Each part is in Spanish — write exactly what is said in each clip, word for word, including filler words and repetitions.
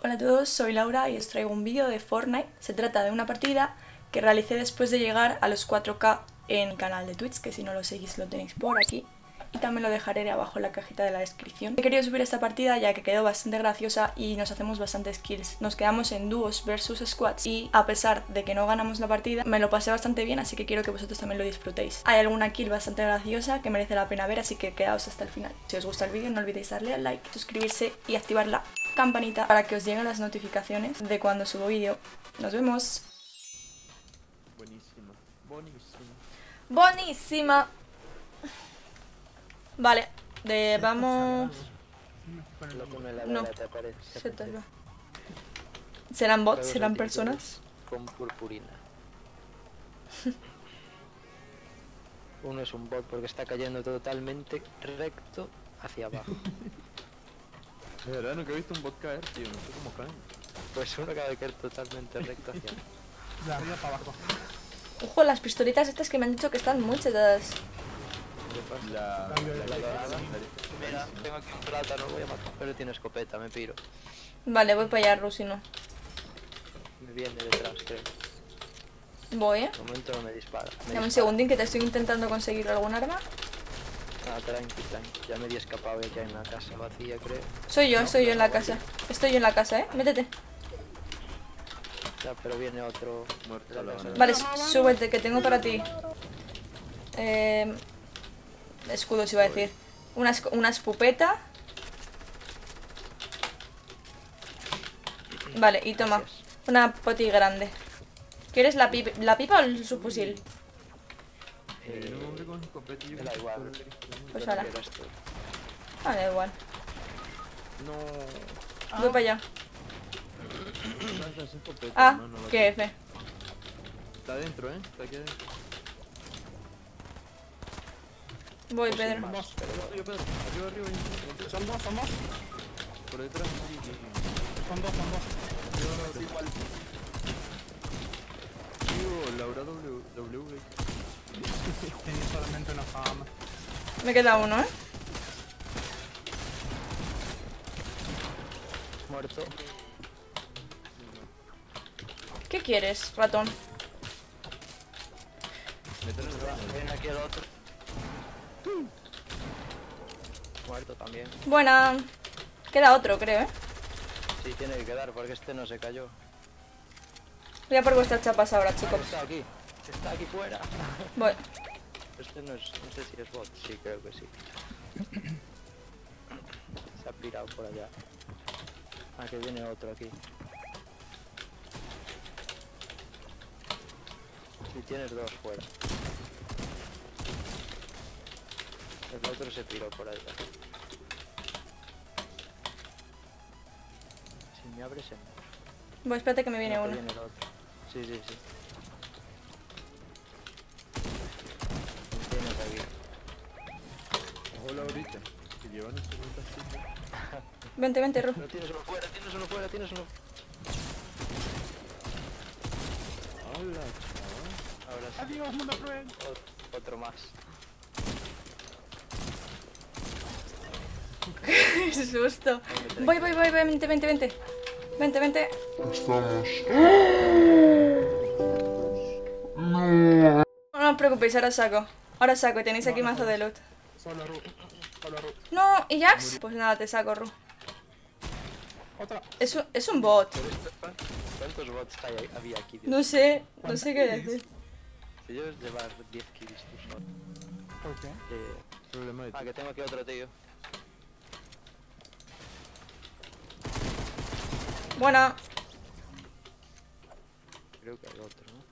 Hola a todos, soy Laura y os traigo un vídeo de Fortnite. Se trata de una partida que realicé después de llegar a los cuatro K en mi canal de Twitch, que si no lo seguís lo tenéis por aquí. Y también lo dejaré abajo en la cajita de la descripción. He querido subir esta partida ya que quedó bastante graciosa y nos hacemos bastantes kills. Nos quedamos en dúos versus squads y a pesar de que no ganamos la partida, me lo pasé bastante bien, así que quiero que vosotros también lo disfrutéis. Hay alguna kill bastante graciosa que merece la pena ver, así que quedaos hasta el final. Si os gusta el vídeo no olvidéis darle al like, suscribirse y activar la campanita para que os lleguen las notificaciones de cuando subo vídeo. ¡Nos vemos! Buenísima, buenísima. Buenísima. Vale, de vamos... No, se te va. ¿Serán bots? ¿Serán personas? Con purpurina. Uno es un bot porque está cayendo totalmente recto hacia abajo. De verdad, nunca he visto un bot caer, tío, no sé cómo caen. Pues uno acaba de caer totalmente recto hacia abajo. De arriba para abajo. Ojo, las pistolitas estas que me han dicho que están muy chetadas. La... Cambio de la- like. la- la- Mira, tengo aquí un plátano, voy a matar. Pero tiene escopeta, me piro. Vale, voy para allá, Rusi, no. Me viene detrás, creo. Voy, ¿eh? De momento no me dispara. Me Dame un dispara. segundín que te estoy intentando conseguir algún arma. Ah, tranqui, tranqui. Ya me di escapado ya en la casa vacía, creo. Soy yo, estoy yo en la casa. Estoy yo en la casa, ¿eh? Métete. Ya, pero viene otro. Muerto La la casa. bala. Vale, súbete, que tengo para ti. Eh... Escudos iba a decir. Una, esco- una escopeta. Vale, y toma. Gracias. Una poti grande. ¿Quieres la, pip- la pipa o el subfusil? Eh, Eh, un hombre con escopeta y yo me da con igual. pistola. Pues ¿dónde ahora. quedas tú? Ah, da igual. No. Voy para allá. Lanzas escopeta, Ah, hermano, la- qué F. Está adentro, eh. Está aquí adentro. Voy, Pues sin Pedro. más, pero Arriba, Pedro. Arriba, arriba. ahí. Son dos, son dos. Por detrás. Sí, sí, sí. Son dos, son dos. Igual. Tío, Laura W. W. Tenía solamente una fama. Me queda uno, ¿eh? muerto. ¿Qué quieres, ratón? Mételo en el baño. Viene aquí el otro. Muerto también. Buena. Queda otro, creo, ¿eh? Sí, tiene que quedar porque este no se cayó. Voy a por vuestras chapas ahora, chicos. Está aquí. Está aquí fuera. Voy. Este no es, no sé si es bot. Sí, creo que sí. Se ha pirado por allá. Ah, que viene otro aquí. Si tienes dos fuera. El otro se piró por allá. Si me abres en... Voy, espérate que me viene No, que uno. viene el otro. Sí, sí, sí. Me tienes aquí. Ojo, Laurita. Que llevan estos fantastillos. Vente, vente, Ru. No, tienes uno fuera, tienes uno fuera, tienes uno. Hola, chaval. Ahora sí. Adiós, mundo cruel. Ot- Otro más. Qué susto. Voy, voy, voy, vente, vente, vente. Vente, vente. No, no os preocupéis, ahora saco. Ahora saco, tenéis aquí mazo de loot. Solo Ru. Solo Ru. No, ¿y Jax? Pues nada, te saco, Ru. Otra. Es un, es un bot. Pero esto, ¿cuán- ¿Cuántos bots hay, había aquí? Dios? No sé, no sé qué decir. Si yo llevar diez kills tú solo. ¿Por qué? Eh, Problema de ah, que tengo aquí otro tío. Buena. Creo que hay otro, ¿no?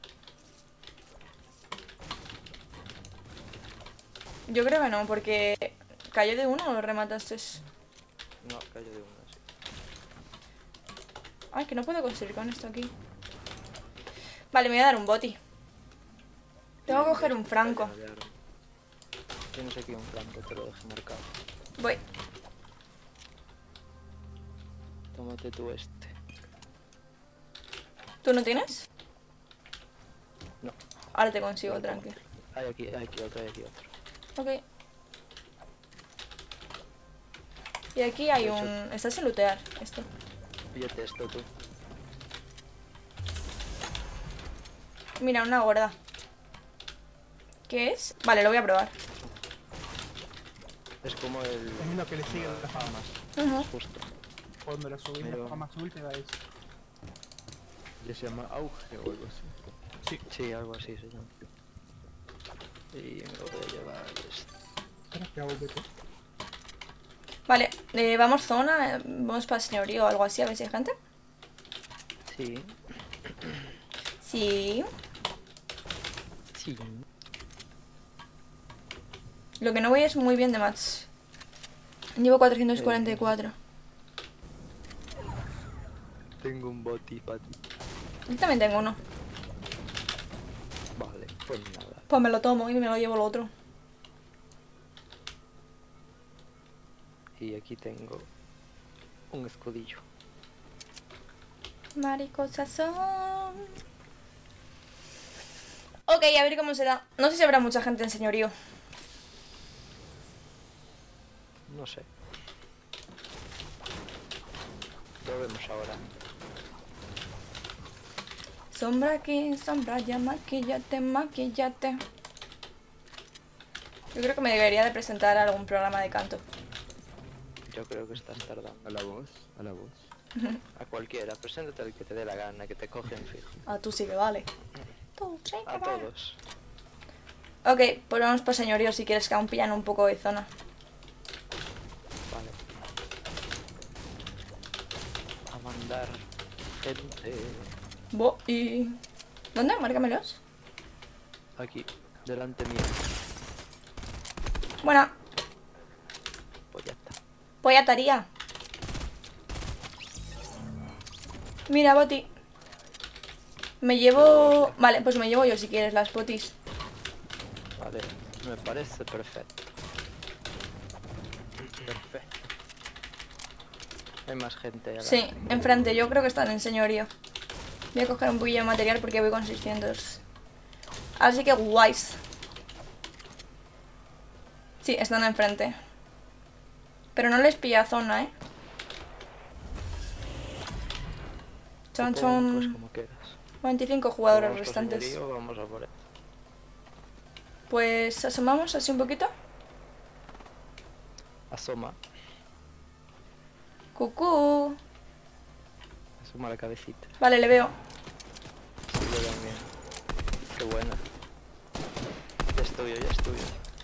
Yo creo que no, porque cayó de uno o lo remataste. No, cayó de uno, sí. Ay, que no puedo conseguir con esto aquí. Vale, me voy a dar un boti. Tengo que coger un franco. Está lleno de armas. Tienes aquí un franco, te lo dejo marcado. Voy. Tómate tú este. ¿Tú no tienes? No. Ahora te consigo, tranqui. Hay aquí, hay aquí otro, hay aquí otro. Ok. Y aquí hay un... Estás en lootear, esto. Píllate esto tú. Mira, una gorda. ¿Qué es? Vale, lo voy a probar. Es como el... Es lo que le sigue la fama. Ujú. Justo. Cuando la subís Pero- la fama azul te da eso. Ya se llama auge o algo así. Sí. Sí, algo así se llama. Y me voy a llevar esto. Espera, que hago vete. Vale, eh, vamos zona, eh, vamos para el señorío o algo así, a ver si hay gente. Sí. Sí. Sí. Lo que no voy es muy bien de match. Llevo cuatrocientos cuarenta y cuatro. Tengo un boti para ti. Yo también tengo uno. Vale, pues nada. Pues me lo tomo y me lo llevo el otro. Y aquí tengo un escudillo. Maricosas son. Ok, a ver cómo será. No sé si habrá mucha gente en señorío. No sé. Lo vemos ahora. Sombra aquí, sombra ya, maquillate, maquillate. Yo creo que me debería de presentar a algún programa de canto. Yo creo que estás tardando. A la voz, a la voz. A cualquiera, preséntate al que te dé la gana, que te cogen fijo. Ah, tú sí que vale. Tú sí que A vale. todos. Ok, pues vamos para señorío si quieres que aún pillan un poco de zona. Vale. A mandar gente. Bo y... ¿Dónde? Márcamelos. Aquí, delante mío. Buena. Pues ya está. Pues ya estaría. Mira, Boti. Me llevo... Vale, pues me llevo yo si quieres las botis. Vale, me parece perfecto. Perfecto. Hay más gente. ahora. Sí, enfrente. Yo creo que están en señorío. Voy a coger un poquillo de material porque voy con seiscientos. Así que guays. Sí, están enfrente. Pero no les pilla zona, ¿eh? Son, Pues son como quieras. veinticinco jugadores Vamos por restantes. señorío, vamos a por él. Pues asomamos así un poquito. Asoma, Cucú. asoma la cabecita. Vale, le veo. Sí, yo también. Qué buena. Ya es tuyo, ya es tuyo.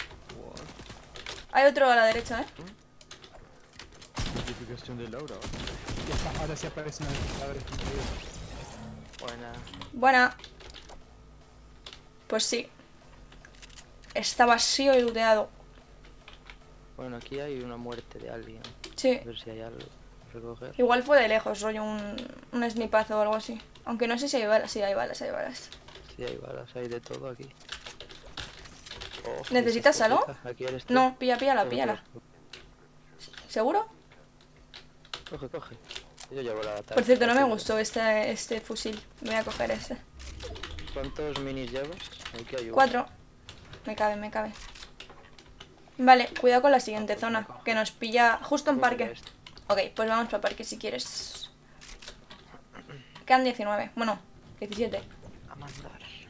Hay otro a la derecha, ¿eh? Notificación de Laura. Ya está, ahora sí aparecen los jugadores. Buena. Buena. Pues sí. Está vacío y looteado. Bueno, aquí hay una muerte de alguien. Sí. A ver si hay algo que recoger. Igual fue de lejos, rollo un, un snipazo o algo así. Aunque no sé si hay balas. Sí, hay balas, hay balas. Sí, hay balas, hay de todo aquí. Oh, ¿Necesitas esa algo? escopeta, aquí eres tú. No, pilla, píllala, Coge, píllala. coge, ¿Seguro? Coge, coge. Yo llevo la batalla. Por cierto, no me gustó este, este fusil. Me voy a coger este. ¿Cuántos minis llevas? Aquí hay uno. Cuatro. Me cabe, me cabe. Vale, cuidado con la siguiente zona. Que nos pilla justo en Coge parque. este. Ok, pues vamos para parque si quieres. Quedan diecinueve. Bueno, diecisiete. A mandar.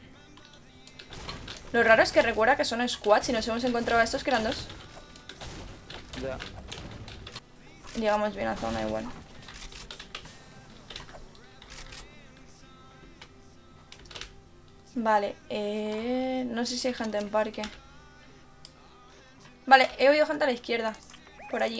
Lo raro es que recuerda que son squads y nos hemos encontrado a estos que eran dos. Ya. Llegamos bien a zona igual. Vale, eh... no sé si hay gente en parque. Vale, he oído gente a la izquierda. Por allí.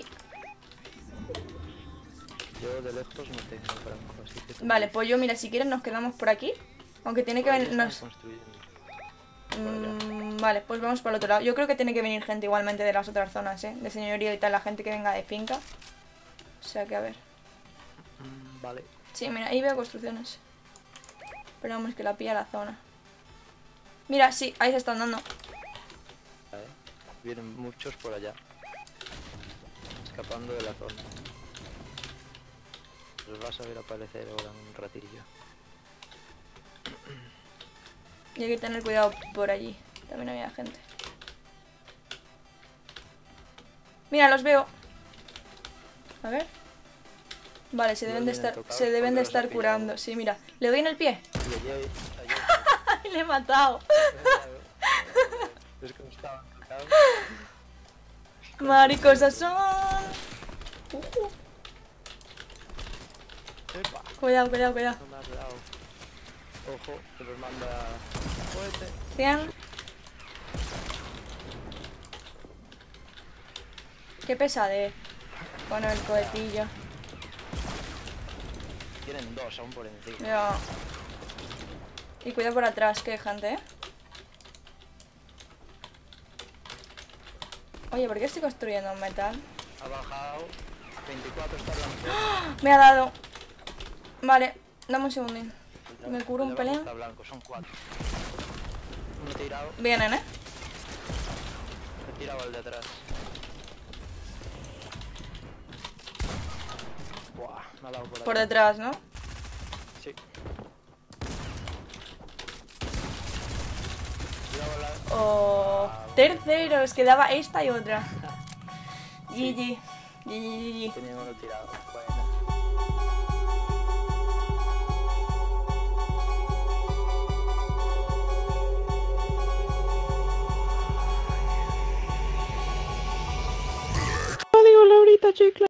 Yo de lejos no tengo franco, así que... Vale, pues yo, mira, si quieres nos quedamos por aquí. Aunque tiene que Por ahí venir... están nos- construyendo. Por allá. Mm, vale, pues vamos por el otro lado. Yo creo que tiene que venir gente igualmente de las otras zonas, ¿eh? De señorío y tal, la gente que venga de finca. O sea que a ver. Mm, Vale. Sí, mira, ahí veo construcciones. Esperamos que la pilla la zona. Mira, sí, ahí se están dando. Vale. Vienen muchos por allá. Escapando de la zona. Los vas a ver aparecer ahora en un ratillo. Y hay que tener cuidado por allí. También había gente. Mira, los veo. A ver. Vale, se No deben de vienen estar, tocados se deben porque de los ha estar pillado. curando. Sí, mira. Le doy en el pie. Y allí hay- allí hay- ¡Ay, le he matado! Es que no estaban tocados. Maricosas son. Ujú. Epa, Cuidado, cuidado, cuidado. no me has dado. Ojo, que los manda fuerte. cien. Qué pesadez. Con el cohetillo. Tienen dos aún por encima. Ya. Y cuidado por atrás, que gente, ¿eh? Oye, ¿por qué estoy construyendo un metal? Ha bajado. veinticuatro está blanco. Me ha dado. Vale, dame un segundín. Me curo El un de abajo pelín. Está blanco, son cuatro. Uno tirado, Vienen, ¿eh? he tirado al de atrás. Buah, me ha dado por, Por aquí. detrás, ¿no? Sí. Cuidado la... Oh, terceros, quedaba esta y otra. G G. G G, G G. Tenía uno tirado. Bueno. Digo Laurita, chicle.